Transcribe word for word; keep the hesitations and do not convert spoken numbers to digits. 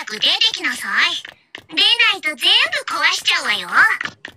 く出てきなさい。出ないと全部壊しちゃうわよ。